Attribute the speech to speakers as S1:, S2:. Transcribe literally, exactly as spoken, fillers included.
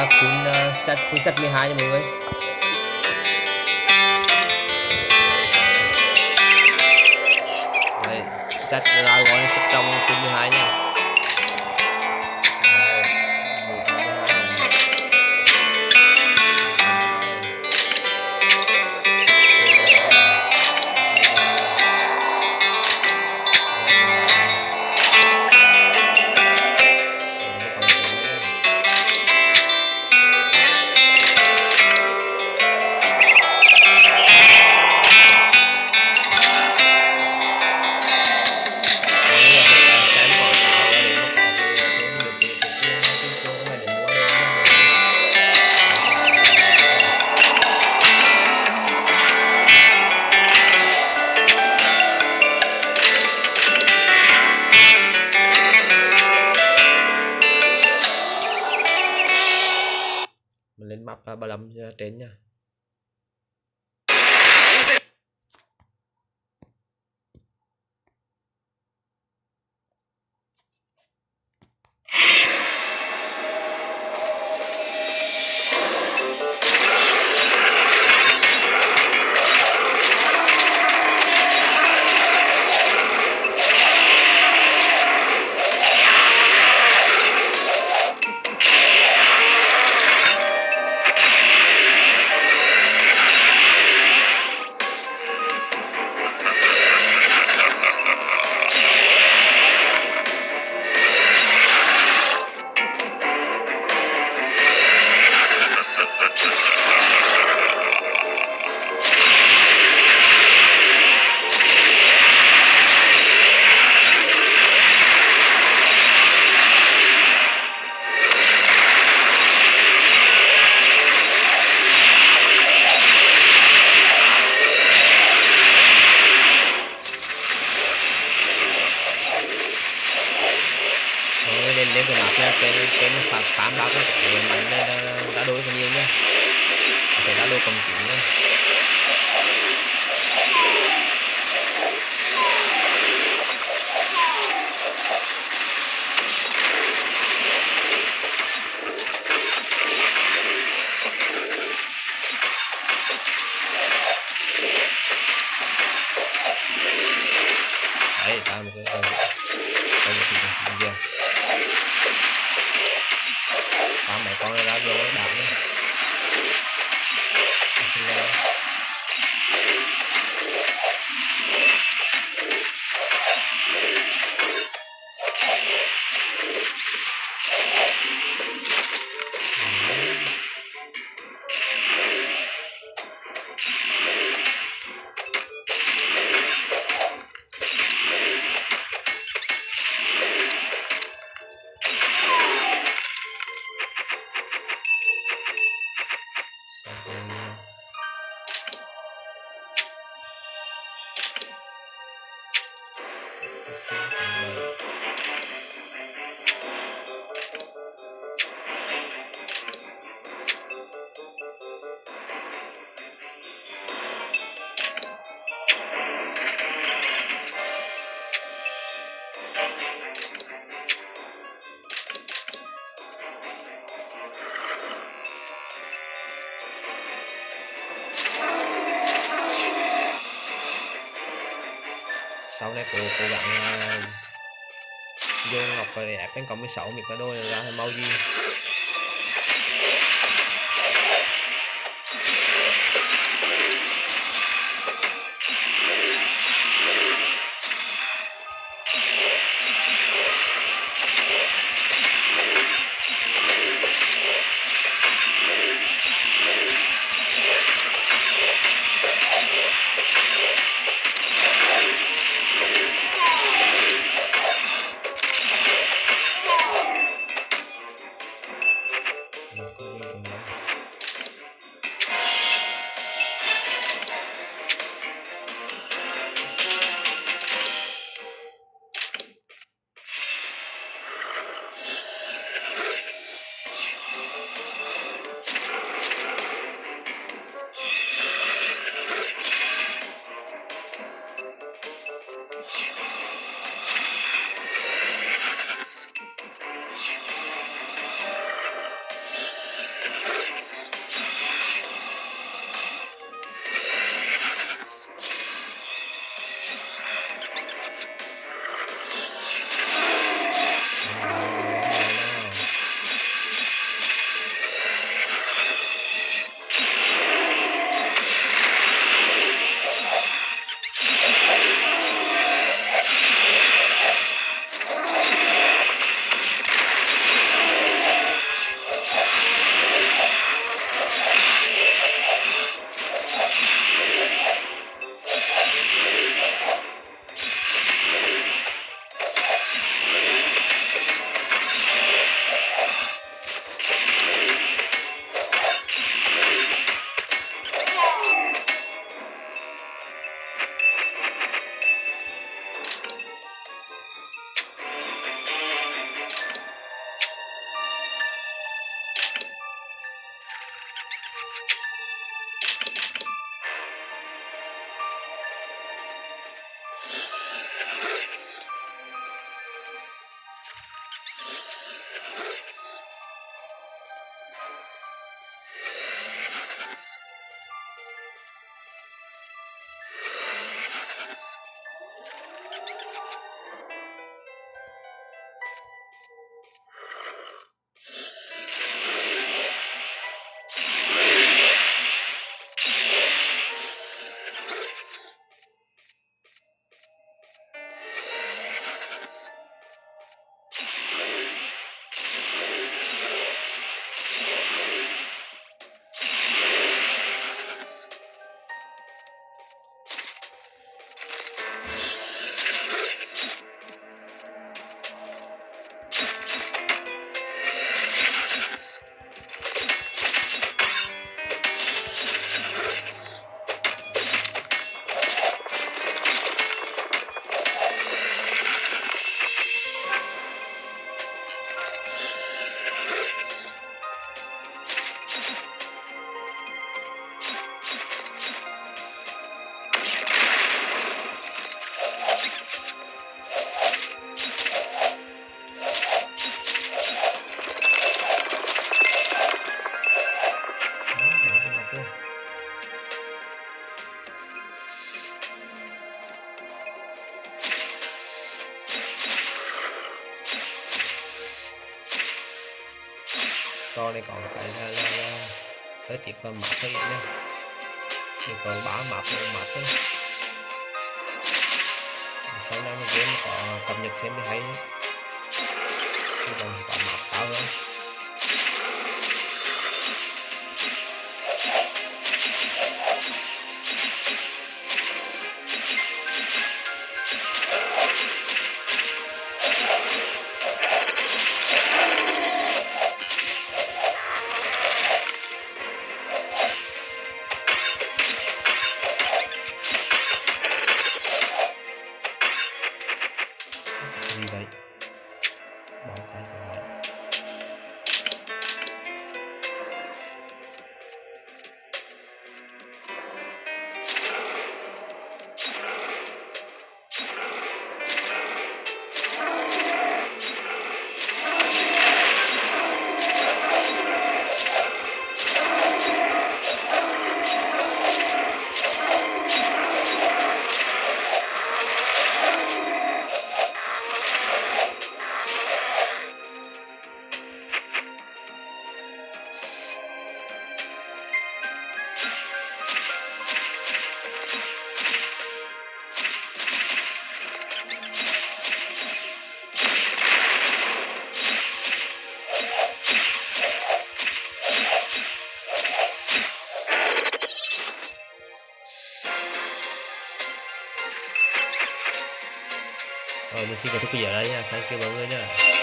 S1: là full uh, set full set mười hai nha mọi người. Đây, set ra gói set trong full mười hai nha. Mình lên map ba mươi lăm trên nha. lên lên cái map này trên trên phán phán báo cái mình đã đối với nhiều nha, phải đã đôi cầm chính nha. Đấy, ta một cái đây một cái gì phá mấy con ra vô đạp nhé. Sau này cố cố gắng vô ngọc phải ép đến cộng mười sáu mic đôi ra mau gì. Trò này có một cái là, là, là hơi tiếc là map hơi ít nha, chỉ còn ba map một map thôi. Sau này mà game có cập nhật thêm thì hay nhé, thì còn có map cao hơn. Gì vậy? Bỏ tay vào. Rồi mình xin kết thúc video đây nha, thank you mọi người nha.